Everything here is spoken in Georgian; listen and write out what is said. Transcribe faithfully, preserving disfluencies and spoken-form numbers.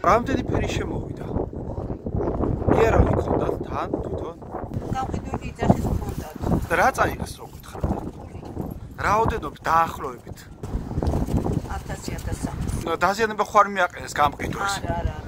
რამდენი ფერი შემოვიდა? იარავი გქონდათ თან თვითონ? გამყიდული იძახის გქონდათ. რა წაიღეს რო გითხრათ? რაოდენობით დაახლოებით? ათასი ათასი. დაზიანება ხوار მიაყენეს გამყიდვას. არა, არა.